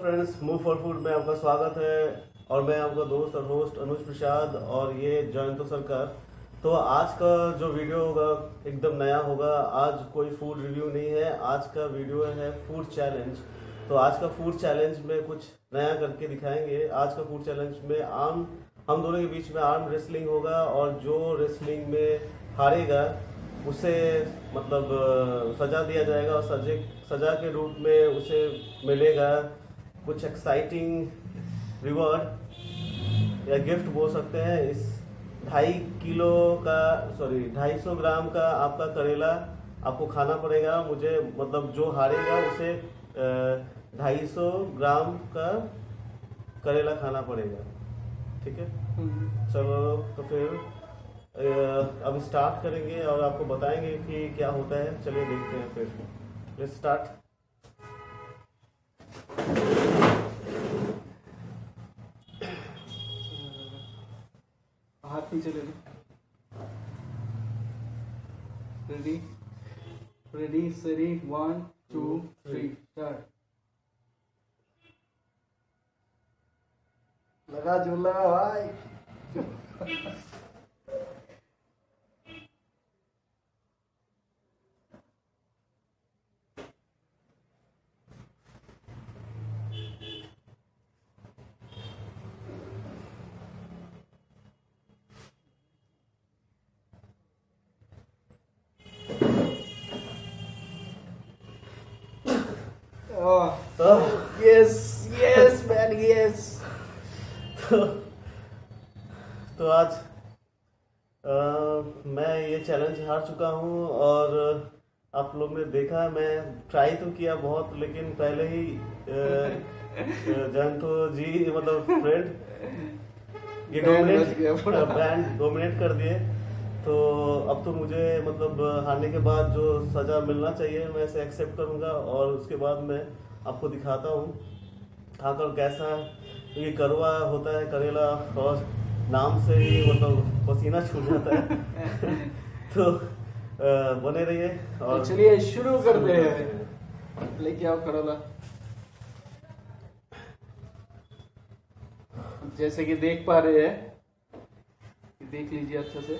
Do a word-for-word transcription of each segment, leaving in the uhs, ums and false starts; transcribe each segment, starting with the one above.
Friends, move for food में आपका स्वागत है और मैं आपका दोस्त और होस्ट अनुज प्रसाद और ये जयंतो सरकार। तो आज का जो वीडियो होगा एकदम नया होगा। आज कोई फूड रिव्यू नहीं है, आज का वीडियो है फूड चैलेंज। तो आज का फूड चैलेंज में कुछ नया करके दिखाएंगे। आज का फूड चैलेंज में आर्म हम दोनों के बीच में आर्म रेसलिंग होगा और जो रेसलिंग में हारेगा उसे मतलब सजा दिया जाएगा और सजे सजा के रूप में उसे मिलेगा कुछ एक्साइटिंग रिवॉर्ड या गिफ्ट बोल सकते हैं। इस ढाई किलो का सॉरी ढाई सौ ग्राम का आपका करेला आपको खाना पड़ेगा। मुझे मतलब जो हारेगा उसे ढाई सौ ग्राम का करेला खाना पड़ेगा। ठीक है, चलो तो फिर अब स्टार्ट करेंगे और आपको बताएंगे कि क्या होता है। चलिए देखते हैं फिर। Let's start. हाथ नीचे ले लो। रेडी रेडी सरी वन टू थ्री स्टार्ट। लगा झूला भाई। Yes yes man yes. तो, तो आज आ, मैं ये चैलेंज हार चुका हूँ और आप लोग ने देखा मैं ट्राई तो किया बहुत, लेकिन पहले ही जयंतो जी मतलब फ्रेंड ये डोमिनेट ब्रांड डोमिनेट कर दिए। तो अब तो मुझे मतलब हारने के बाद जो सजा मिलना चाहिए मैं इसे एक्सेप्ट करूंगा और उसके बाद मैं आपको दिखाता हूँ खाकर कैसा ये कड़वा होता है करेला, और नाम से ही मतलब पसीना छूट जाता है। तो बने रहिए और चलिए शुरू करते हैं। लेके आओ करेला। जैसे कि देख पा रहे हैं, देख लीजिए अच्छे से।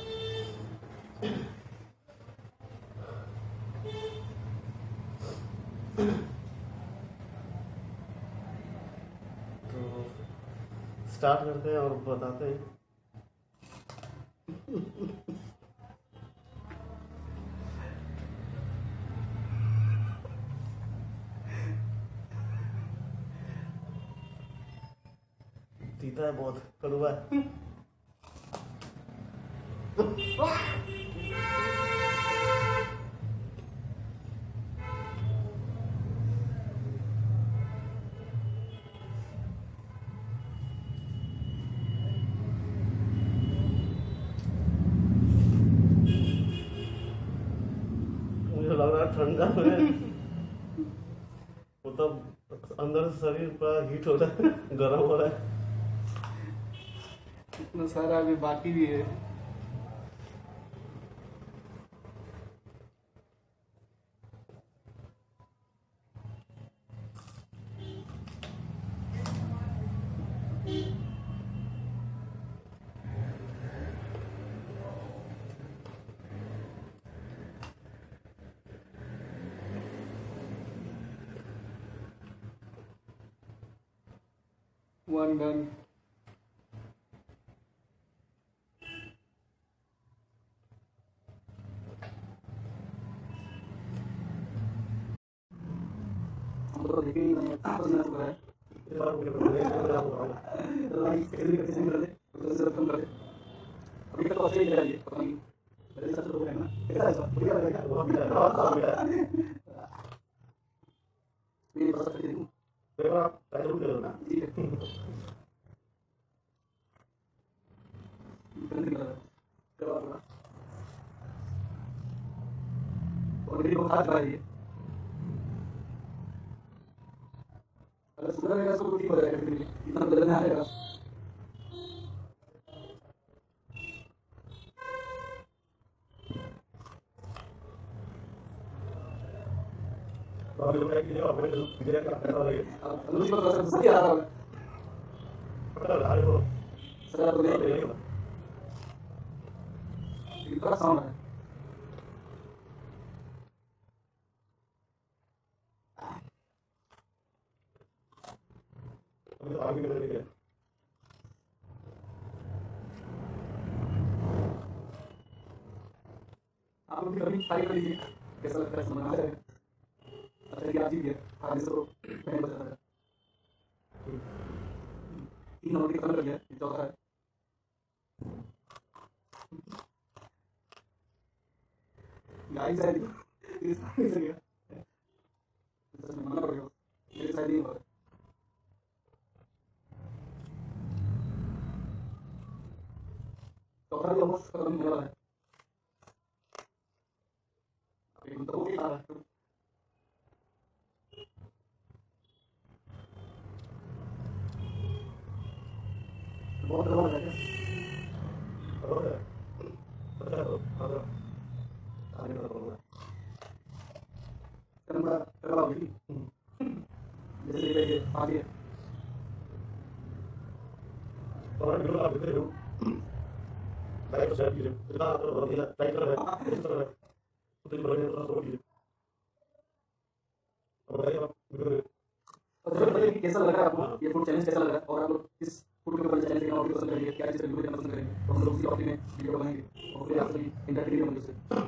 तो स्टार्ट करते हैं और बताते हैं। तीता है, बहुत कड़वा है। मुझे लग रहा है ठंडा में मतलब अंदर से शरीर पूरा हीट हो रहा है, गर्म हो रहा है। इतना सारा अभी बाकी भी है। One done. तो देखिए मैं आपस में हो रहा है। लाइक कैसे कैसे कर ले तो से रकम कर। अभी तक तो अच्छे ही चल रही है, पता नहीं मेरे साथ तो हो गया ना। कैसा है सब बढ़िया लगा? बहुत बढ़िया। मेरे पास करके देखूं। देखो आप पहले करो ना। ठीक है। और मेरी बहुत हाथ रही है। अगर सुधर रहेगा तो ठीक हो जाएगा, फिर इतना बदलना आएगा। तो अभी जब ट्राई कीजिएगा आप कमेंट जरूर कीजिएगा कि कैसा लगे। अब अनुज को थोड़ा सा सही आ रहा होगा पता है वो सर तो नहीं नहीं होगा इतना साउंड है अभी तो आगे भी नहीं है। आप लोग भी कभी ट्राई कर लीजिए कैसा लगता है समझ में आएगा अच्छा कि आप जीत गए आगे से तो पहले बचा था तीन नंबर के खत्म कर गया ये चौथा है गाइस है इस इस गया सच में मना पड़ेगा मेरे साइड नहीं हुआ चौथा भी ऑलमोस्ट खत्म होने वाला है एक तो वो भी आ रहा है बहुत गड़बड़ है क्या और पता है अगर आगे का बोलूँगा करना करवा होगी जैसे कि आगे और वीडियो आप देखते हो लाइक और शेयर कीजिए जितना आप लोग लाइक कर रहे हैं कोशिश कर रहे हैं उतनी बढ़िया थोड़ा सपोर्ट कीजिए और बताइए आप वीडियो और जरूर बताइए कि कैसा लगा आपको ये फूड चैलेंज कैसा लगा और आप लोग किस फूड के ऊपर चैलेंज करना और पसंद करेंगे क्या चीज़ रिव्यू करना पसंद करेंगे तो हम लोग उसी टॉपिक में वीडियो बनाएंगे और फिर आप सभी इंटरटेन होंगे उससे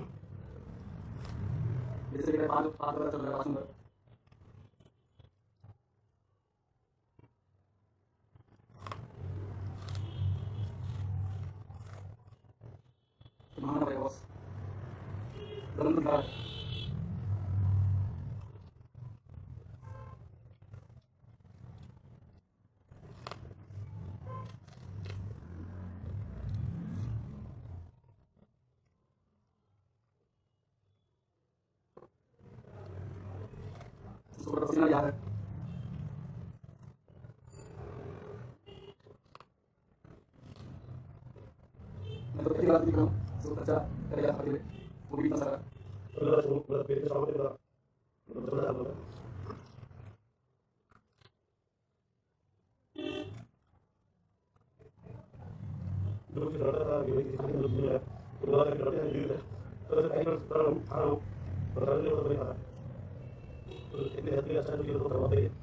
जैसे कि पाँच पाँच बार चल रहा है पाँच नंबर तो मानना पड़ेगा बॉस गलत तो खा है उसको पसीना याद है मैं तो पहली बार दिख रहा हूँ सो अच्छा करेगा खाते हुए वो भी इतना सारा मतलब शुरू मतलब पेट के सामने का मतलब चल रहा है जो कि लड़ता था कि किसी ने मतलब है तो बोला कि लड़ते हैं धीरे धीरे तो ऐसे टाइम पर हम खा रहा हूँ और लड़ने को तो नहीं खा रहा तो इतने हेल्दी अच्छा जो तो करवाते ही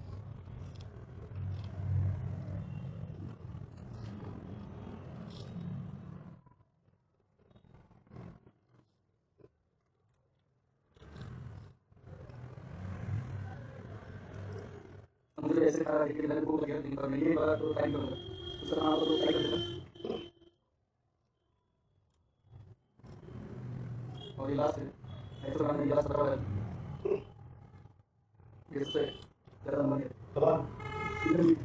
मुझे ऐसे खा रहा है कि मेरे को लगे दिन पर मैं ये वाला तो टाइम करूँगा उसका नाम तो ट्राई कर देगा और ये लास्ट है ऐसे तो मैंने लास्ट बता है ये से ज़्यादा मन है तमाम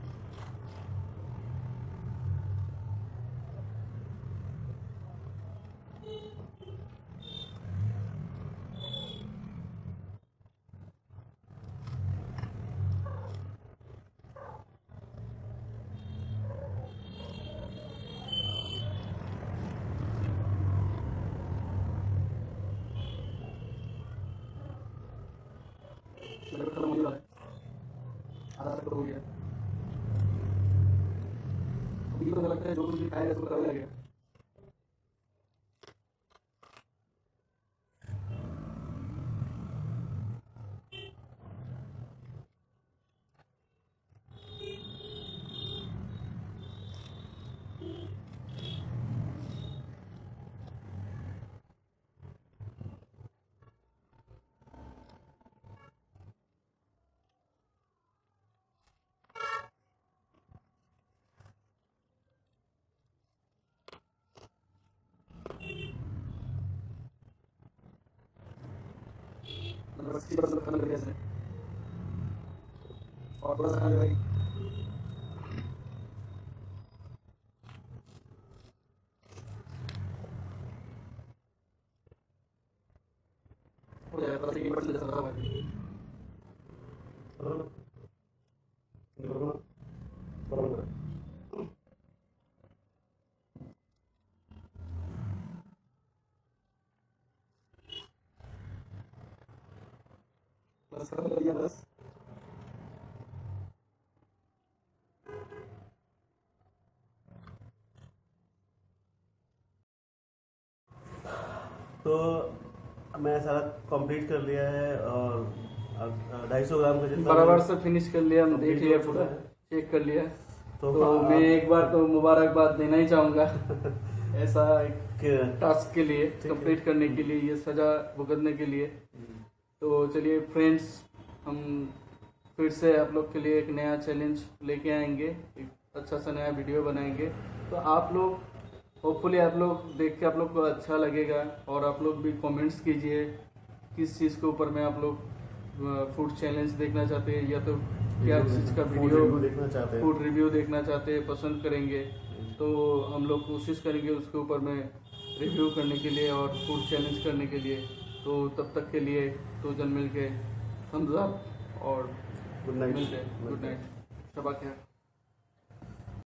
लगभग खत्म होने वाला है आधा तक तो हो गया अभी तो लगता है जो कुछ भी खाएगा उसको खराब लगेगा लगभग सिक्सटी परसेंट खत्म कर दिया इसने और थोड़ा सा खाने भाई हो जाएगा थोड़ा सा एक परसेंट जैसा रहा है बस खत्म कर दिया बस तो मैं सारा कंप्लीट कर लिया है और ढाई सौ ग्राम का जितना बराबर से फिनिश कर लिया, हम देख लिया, पूरा चेक कर लिया। तो, तो मैं एक बार तो मुबारकबाद देना ही चाहूँगा ऐसा एक टास्क के लिए, कंप्लीट करने के लिए, ये सजा भुगतने के लिए। तो चलिए फ्रेंड्स, हम फिर से आप लोग के लिए एक नया चैलेंज लेके आएंगे, एक अच्छा सा नया वीडियो बनाएंगे। तो आप लोग होपफुली आप लोग देख के आप लोग को अच्छा लगेगा, और आप लोग भी कमेंट्स कीजिए किस चीज़ के ऊपर में आप लोग फूड चैलेंज देखना चाहते हैं, या तो क्या चीज़ का वीडियो देखना चाहते हैं, फूड रिव्यू देखना चाहते हैं, पसंद करेंगे। तो हम लोग कोशिश करेंगे उसके ऊपर में रिव्यू करने के लिए और फूड चैलेंज करने के लिए। तो तब तक के लिए दो जन मिल के थम्स अप और गुड नाइट। गुड नाइट, शबा खैर।